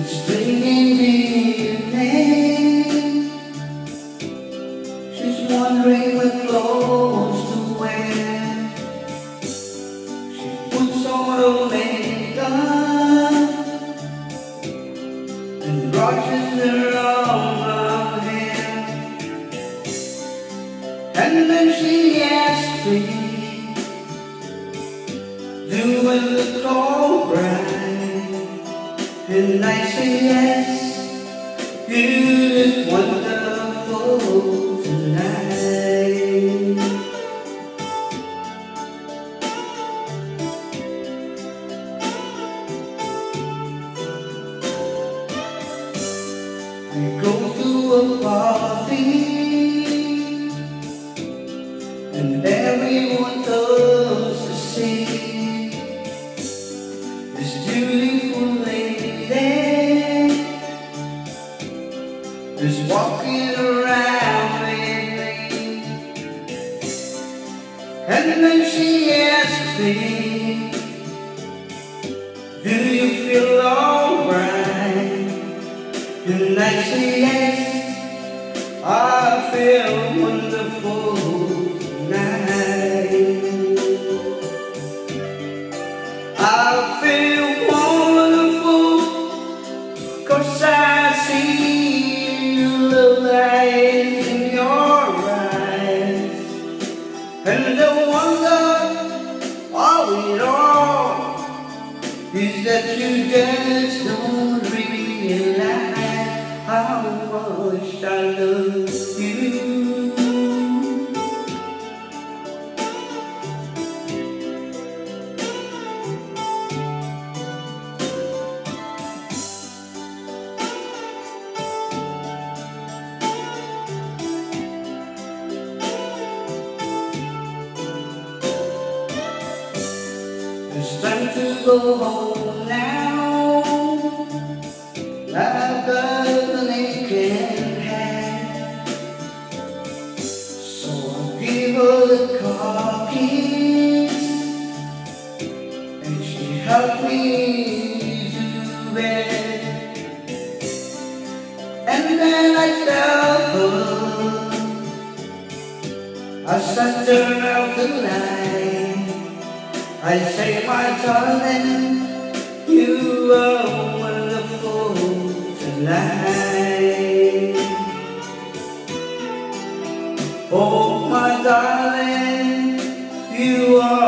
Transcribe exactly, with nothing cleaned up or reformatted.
It's bringing me a name. She's wondering what clothes to wear. She puts on her makeup and brushes her long hair, and then she asks me, doing the call right? And I say yes, you look wonderful tonight. We go to a party and everyone comes to see this beautiful lady is walking around lately. And then she asks me, do you feel alright? And I say yes, I feel wonderful tonight. I feel wonderful 'cause I see the light in your eyes, and the wonder of it all is that you just don't realize how much I love you. It's time to go home now. I've got an aching head, so I'll give her the car keys, and she helped me to bed. And then I tell her, I sat her out the night. I say, my darling, you are wonderful tonight. Oh, my darling, you are